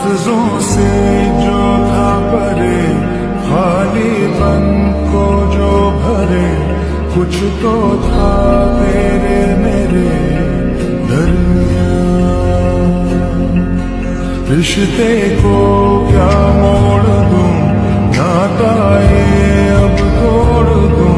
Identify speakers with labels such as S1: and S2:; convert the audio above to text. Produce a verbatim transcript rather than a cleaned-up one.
S1: लफ्जों से जो था परे, खाली मन को जो भरे, कुछ तो था तेरे मेरे दरमियां। रिश्ते को क्या मोड़ दूं, नाता ये अब तोड़ दूं,